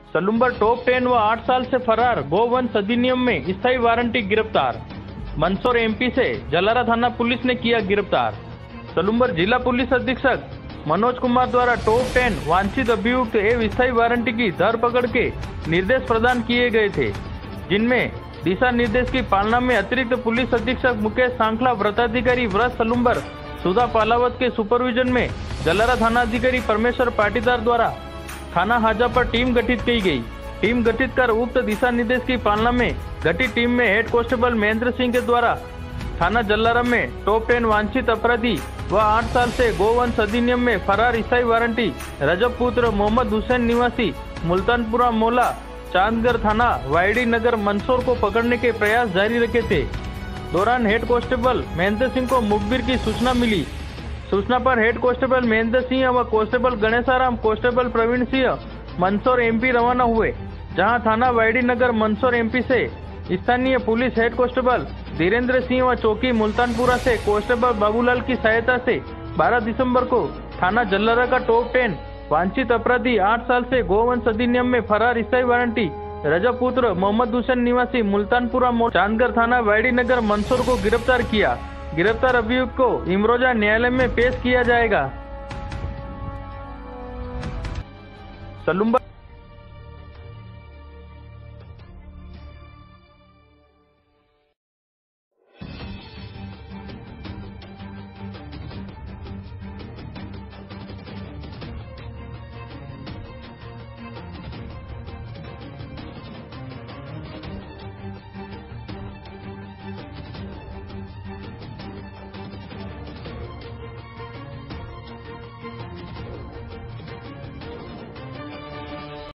Salumbar top 10 व 8 साल से फरार गोवंश अधिनियम में स्थायी वारंटी गिरफ्तार। मंदसौर एमपी से जलारा थाना पुलिस ने किया गिरफ्तार। सलूम्बर जिला पुलिस अधीक्षक मनोज कुमार द्वारा टॉप 10 वांछित अभियुक्त एवं स्थायी वारंटी की धरपकड़ के निर्देश प्रदान किए गए थे, जिनमें दिशा निर्देश की पालना में अतिरिक्त पुलिस अधीक्षक मुकेश सांखला, व्रताधिकारी व्रत सलूम्बर सुधा पालावत के सुपरविजन में जलारा थाना अधिकारी परमेश्वर पाटीदार द्वारा थाना हाजा पर टीम गठित की गई। टीम गठित कर उक्त दिशा निर्देश की पालना में गठित टीम में हेड कांस्टेबल महेंद्र सिंह के द्वारा थाना जलारा में टॉप 10 वांछित अपराधी व 8 साल से गोवंश अधिनियम में फरार स्थायी वारंटी रजब पुत्र मोहम्मद हुसैन निवासी मुल्तानपुरा मोला चांदगढ़ थाना वायडी नगर मंदसौर को पकड़ने के प्रयास जारी रखे थे। दौरान हेड कांस्टेबल महेंद्र सिंह को मुखबिर की सूचना मिली। सूचना पर हेड कांस्टेबल महेंद्र सिंह व constable Ganesharam, constable Praveen Singh Mandsaur MP रवाना हुए, जहां थाना वायडी नगर मंदसौर एमपी से स्थानीय police head constable Dhirendra Singh व चौकी मुल्तानपुरा से कांस्टेबल बाबूलाल की सहायता से 12 दिसंबर को थाना जलारा का टॉप 10 वांछित अपराधी 8 साल से गोवंश अधिनियम में फरार स्थायी वारंटी रजब पुत्र मोहम्मद हुसैन निवासी मुल्तानपुरा चांदगढ़ थाना वायडी नगर मंदसौर को गिरफ्तार किया। गिरफ्तार अभियुक्त को इमरोजा न्यायालय में पेश किया जाएगा। सलूम्बर